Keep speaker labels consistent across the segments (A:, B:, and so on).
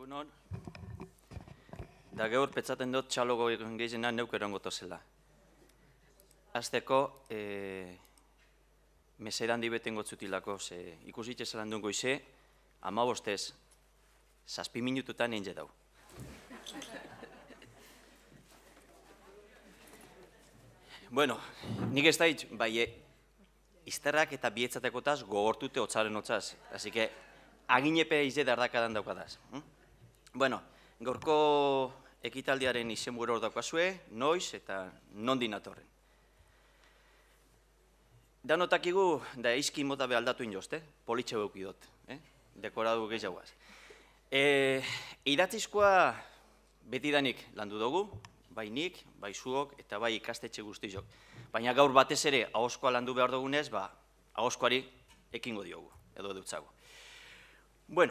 A: Egunon, da gaur petzaten dut txalogo gehiena neuk erango tozela. Azteko, meseran dibeten gotzutilako, ikusitxe zelan duen goize, 15, 7 minututan ninge dau. Bueno, nik ez da hitz, bai, izterrak eta bietzatekotaz gogortute hotzaren hotzaz, así que aginepe ize dardakadan daukadaz. Bueno, gaurko ekitaldiaren izenburu hor daukazue, noiz eta nondin atorren. Danotakigu da izki mota be aldatu inozte, politxe beukidot, dekoradu gehiagoaz. Idatzizkoa betidanik landu dugu, bai nik, bai zuok eta bai ikastetxe guztizok. Baina gaur batez ere ahozkoa landu behar dugunez, ahozkoari ekingo diogu, edo edutzago. Bueno,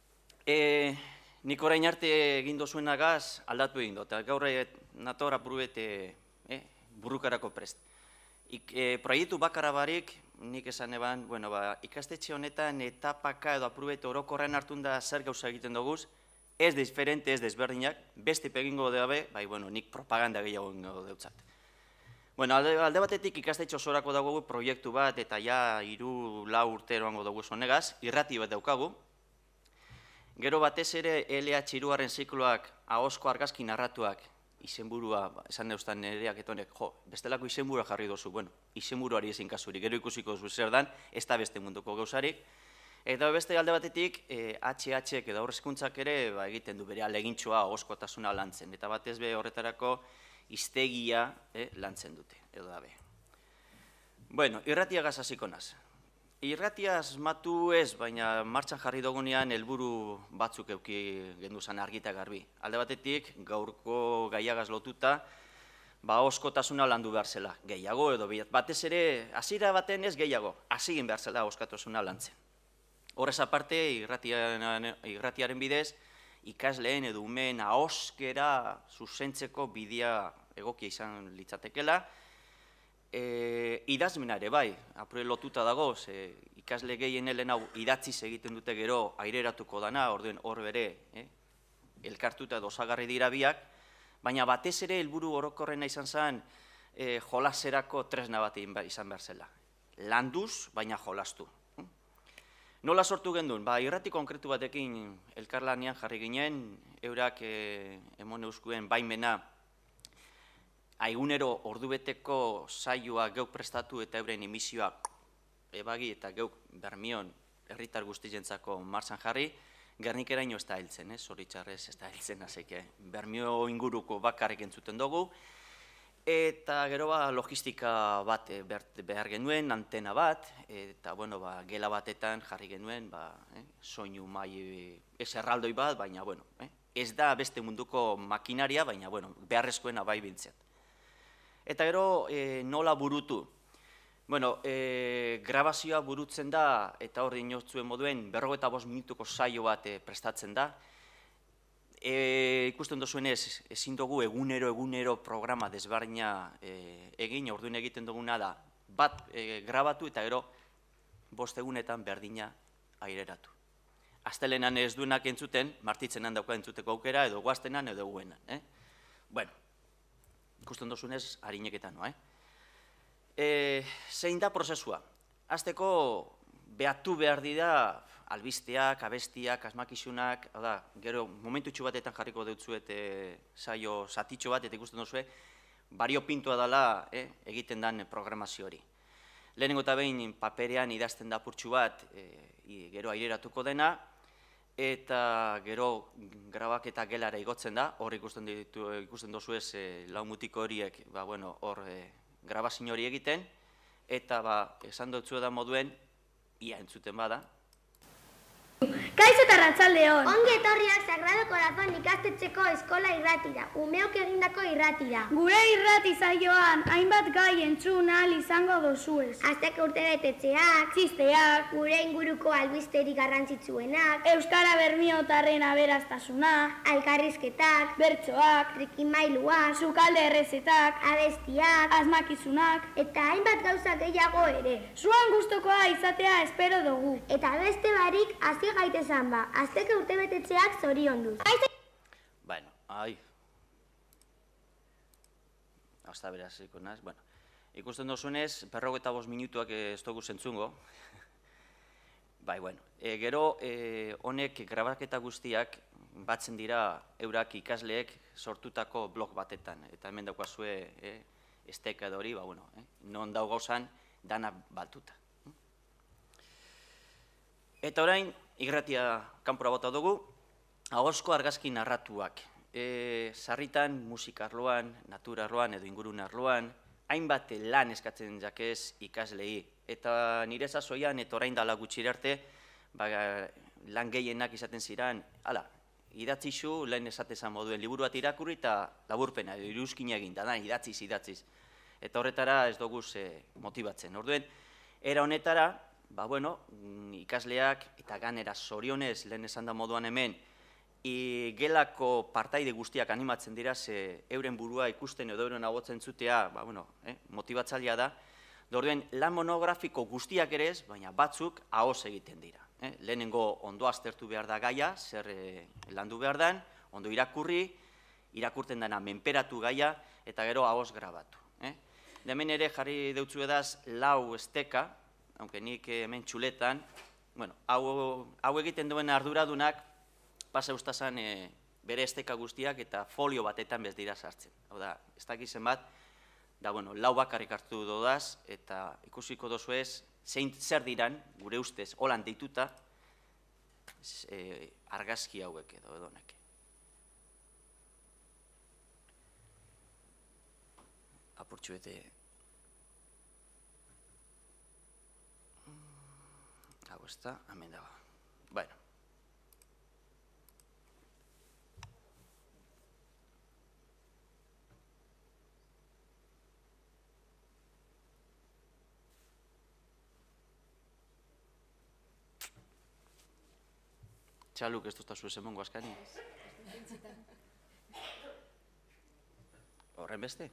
A: nik orain arte egin dozuenagaz aldatu egin dut, eta gaur nator apurubet burrukarako prest. Proiektu bakarra barik, nik esan eban, ikastetxe honetan etapaka edo apurubet orokorren hartun da zer gauza egiten duguz, ez diferente, ez desberdinak, beste pegingo dabe, nik propaganda gehiago ingo deutzat. Alde batetik ikastetxe osorako dago proiektu bat, eta ja 3-4 urte eroango dugu zonegaz, irrati bat daukagu. Gero batez ere LH3-aren zikloak ahozko argazki narratuak izenburua, esan neuztan nereak etonek, bestelako izenburua jarri dozu, izenburuari ezin kasurik, gero ikusiko duzu zer dan, ez da beste munduko gauzarik. Eta beste alde batetik, HH-ek edo aurrezkuntzak ere egiten du bere alegintxoa ahozkotasuna lantzen, eta batez be horretarako hiztegia lantzen dute, edo dabe. Irratiagaz hasiko naz. Irratia asmatu ez, baina martxan jarri dugunean helburu batzuk euki genduzan argita garbi. Alde batetik, gaurko gaiagaz lotuta, ahozkotasuna landu behar zela, gehiago edo batez ere, hasiera baten ez gehiago, hasi egin behar zela ahozkotasuna lantzen. Horrez aparte, irratiaren bidez, ikasleen edo umeen ahozkera zuzentzeko bidea egokia izan litzatekela, idazmena ere bai, apure lotuta dago, ikasle gehien helen hau idatziz egiten dute gero aireratuko dana, orduen hor bere elkartuta edo osagarri dira biak, baina batez ere helburu orokorrena izan zen jolaserako tresna bat izan behar zela. Landuz, baina jolastu. Nola sortu gendun? Irrati konkretu batekin elkarlanean jarri ginen, eurak emon euskuen baimena aigunero ordubeteko saioa geuk prestatu eta euren emisioa ebagi eta geuk Bermion herritar guztientzako martxan jarri, Gernikeraino ez da heltzen, zoritxarrez ez da heltzen, azeke Bermio inguruko bakarrik entzuten dugu, eta gero logistika bat behar genuen, antena bat, eta gela batetan jarri genuen, soinu mai ez erraldoi bat, baina ez da beste munduko makinaria, baina beharrezkoena bai bintzat. Eta gero nola burutu? Grabazioa burutzen da, eta hor dinotzuen moduen, 45 minutuko saio bat prestatzen da. Ikusten duzuenez, ezin dugu egunero programa desberdina egin, orduan egiten duguna da, bat grabatu eta gero 5 egunetan berdina aireratu. Astelenan ez duenak entzuten, martitzenan dauka entzuteko aukera, edo guaztenan edo eguenan. Ikusten duzuenez, harineketan noa. Zein da prozesua? Azteko behatu behar dira albisteak, abestiak, asmakizunak, gero momentutxu batetan jarriko deutzuet saio zatitxo bat, eta ikusten duzue, bariopintua dela egiten den programazio hori. Lehenengo eta behin paperean idazten da apurtxu bat, gero aireratuko dena, eta gero grabaketa gelara igotzen da, hor ikusten duzu ez lau mutiko horiek, hor grabazio hori egiten, eta esan dutzu da moduen, ia entzuten bada.
B: Kaixo eta arratsaldeon.
C: Ongi etorriak Sagrado Corazon ikastetxeko eskola irratira, umeok egindako irratira.
B: Gure irrati saioan hainbat gai entzun ahal izango dozuez.
C: Asteko urtebetetzeak,
B: txisteak,
C: gure inguruko albisteri garrantzitsuenak,
B: euskara bermiotarren aberastasuna,
C: elkarrizketak,
B: bertsoak,
C: trikimailuak,
B: sukalde errezetak,
C: abestiak,
B: asmakizunak,
C: eta hainbat gauza gehiago ere.
B: Zuan gustukoa izatea espero dugu.
C: Eta beste barik hasi gaitezen esan ba, azteko urtebetetxeak zoriondu.
A: Bueno, ai. Hasta beraz, ikonaz. Bueno, ikusten dozunez, 45 minutuak ez dugu zentzungo. Bai, bueno. Gero, honek grabaketa guztiak batzen dira eurak ikasleek sortutako blog batetan. Eta hemen daukazue esteka edo hori, ba, bueno, non dau gauzan, dana baltuta. Eta orain, irratia kanpora bota dugu, ahozko argazki narratuak. Sarritan, musika arloan, natura arloan edo ingurune arloan, hainbat lan eskatzen jakez ikaslei. Eta nire sasoian, eta orain dala gutxira arte, lan gehienak izaten ziren, hala, idatzixu, lehen esatezan moduen liburu bat irakurri eta laburpena, iruzkina egin, da idatziz. Eta horretara ez dugu motibatzen. Orduen, era honetara, ba bueno, ikasleak eta ganera zorionez, lehen esan da moduan hemen, gelako partaide guztiak animatzen dira, ze euren burua ikusten edo euren agotzen zutea, ba bueno, motibatzailea da. Orduen, lan monografiko guztiak ere ez, baina batzuk ahoz egiten dira. Lehenengo ondo aztertu behar da gaia, zer landu behar dan, ondo irakurten dena menperatu gaia, eta gero ahoz grabatu. Hemen ere jarri deutzu edaz lau esteka, aunque nik hemen txuletan, bueno, hau egiten duen arduradunak, pasa ustazan bere esteka guztiak eta folio batetan bez dira sartzen. Hau da, ez dakizen bat, da, bueno, lau bakarrik hartu dodaz, eta ikusiko dozu ez, zer diran, gure ustez, holan deituta, argazki hauek edo edonek. Apurtxu bete... Hau ez da, hemen dago. Bueno. Txaluk ez duztazu ez emongo askani. Horren beste?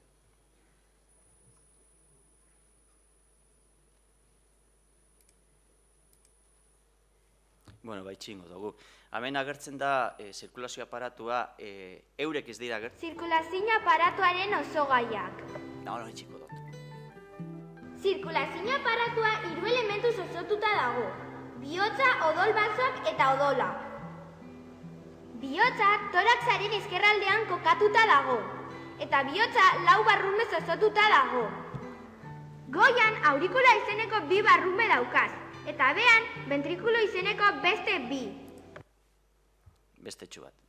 A: Bueno, bai txingo dugu. Hemen agertzen da zirkulazio aparatua eurek ez dira agertzen.
C: Zirkulazio aparatuaren osogaiak.
A: No, txiko dut.
C: Zirkulazio aparatua 3 elementuz osatua dago. Bihotza, odol basoak eta odola. Bihotza toraxaren ezkerraldean kokatuta dago. Eta bihotza 4 barrumez osatuta dago. Goian aurikula izeneko 2 barrume daukaz. Eta behan, ventrikulo izeneko beste 2.
A: Beste txu bat.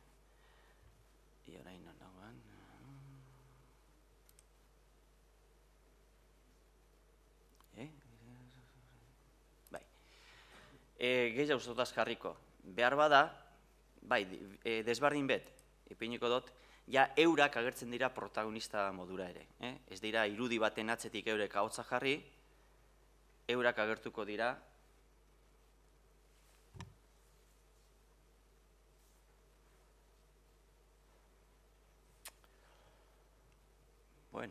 A: Iorain non dagoan. Bai. Gehiago zutaz jarriko. Behar bada, bai, desbardin bet, ipiniko dut, ja eurak agertzen dira protagonista modura ere. Ez dira irudi baten atzetik eurek ahotsa jarri, eurak agertuko dira. Bueno.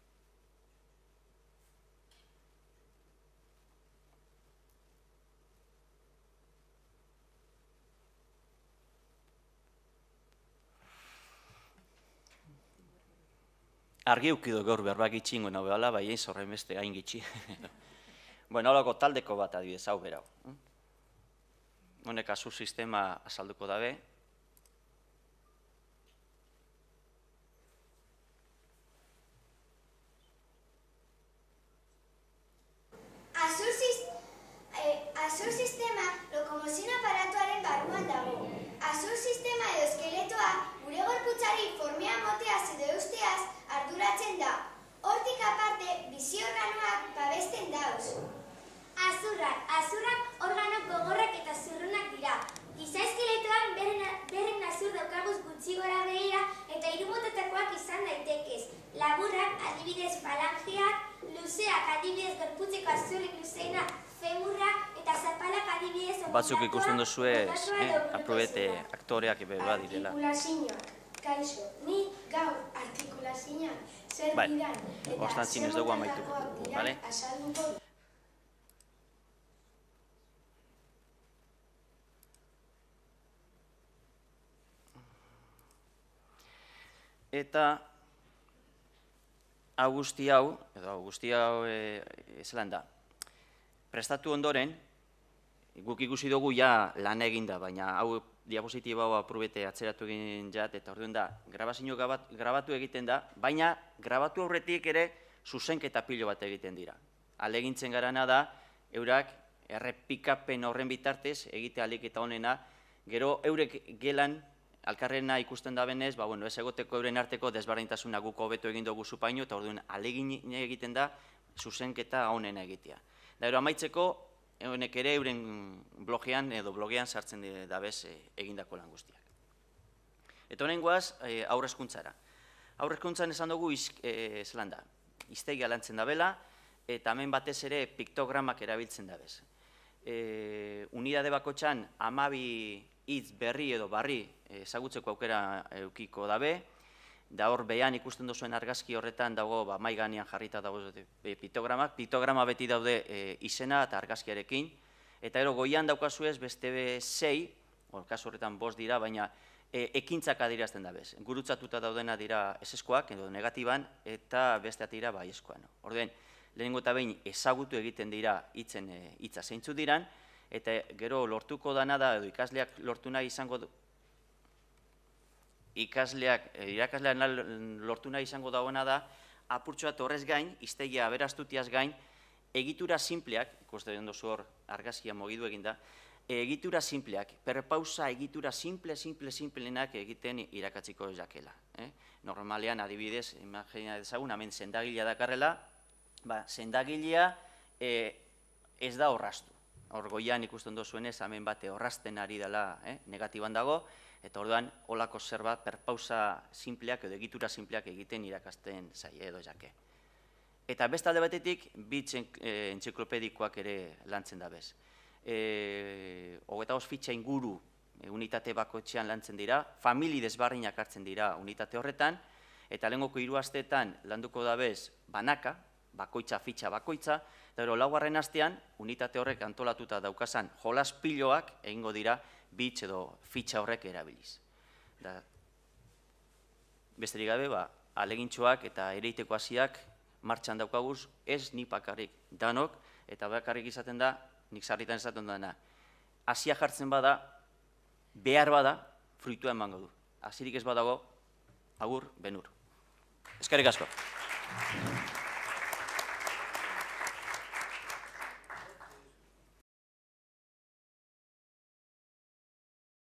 A: Argi ukido gaur berbak itxingo nahu behala, bai egin zorren beste hain gitxi. Bueno, holako taldeko bat adibidez, hau berau. Honek azur sistema azalduko dabe.
D: Azur sistema lokomozio aparatuaren barruan dago. Azur sistema edo eskeletoa gure gorputzari formea moteaz edo eusteaz arduratzen da. Hortik aparte, bizi organoak babesten dauz. Azurrak organo gogorrak eta zurrunak dira. Giza eskeletoan berren azur daukaguz gutxi gora behira eta 3 motatakoak izan daitekez. Laburrak, adibidez falangeak, luzeak, adibidez gorputzeko azurrik luzeena, femurrak eta zapalak adibidez
A: Batzuk ikusten duzue, aprobete aktoreak ebe badirela.
D: Artikulazioak, kaixo, ni gaur artikulazioak zer diran eta
A: zer motatakoak
D: diran azalduko.
A: eta guzti hau zelan da, prestatu ondoren, guk ikusi dugu ja lan eginda, baina hau diapositiba hau aprobete atzeratu egin jat, eta orduan da, grabazio grabatu egiten da, baina grabatu aurretik ere zuzenketa pilo bat egiten dira. Alegintzen garana da, eurak errepikapen horren bitartez egite alik eta honena, gero eurek gelan, alkarrena ikusten da benez, ez egoteko euren arteko desberdintasuna guk hobeto egin dugu zupaino, eta orduan alegin egiten da zuzenketa honena egitea. Da, gero amaitzeko, honek ere euren blogean edo blogean sartzen dabez egindako lan guztiak. Eta honen guaz, aurrezkuntzara. Aurrezkuntzan esan dugu zelan da, iztegia lantzen dabela, eta hemen batez ere piktogramak erabiltzen dabez. Unidade bakotxan 12 hitz berri edo barri ezagutzeko aukera eukiko dabe, da hor behan ikusten duzuen argazki horretan dago mai gainean jarrita dago piktogramak, piktograma beti daude izena eta argazkiarekin, eta ero goian daukazuez beste 6, kasu horretan 5 dira, baina ekintzak adierazten dabez. Gurutzatuta daudena dira eseskoak edo negatiban, eta besteat dira baiezkoan. Orduen, lehenengo eta behin ezagutu egiten dira hitza zeintzu diran, eta gero lortuko dana da, edo ikasleak lortu nahi izango du, irakasleak lortu nahi izango dagoena da, apurtxoat horrez gain, iztegia aberastutiaz gain, egitura simpleak, ikusten duzu hor argazkia mugidu eginda, egitura simpleak, perpausa egitura simpleenak egiten irakatziko jakela. Normalean, adibidez, imagina dezagun, hemen sendagilea dakarrela, sendagilea ez da orrastu. Hor goian ikusten duzuenez, hemen bate orrasten ari dela negatiban dago, eta orduan, holako zerbait perpausa simpleak edo egitura simpleak egiten irakasten zaie edo jake. Eta bestalde batetik, bitz entziklopedikoak ere lantzen dabez. 25 fitxa inguru unitate bakoitzean lantzen dira, famili desbarrinak hartzen dira unitate horretan, eta lehengoko 3 asteetan landuko dabez banaka, bakoitza fitxa bakoitza, eta gero laugarren astean, unitate horrek antolatuta daukazan jolas piloak egingo dira bitz edo fitxa horrek erabiliz. Besterik gabe, alegintxoak eta ereiteko hasiak martxan daukaguz, ez ni bakarrik danok, eta bakarrik izaten da, nik sarritan esaten dena, hasia jartzen bada, behar bada, fruitua emango du. Hasirik ez badago, agur, benur. Eskerrik asko.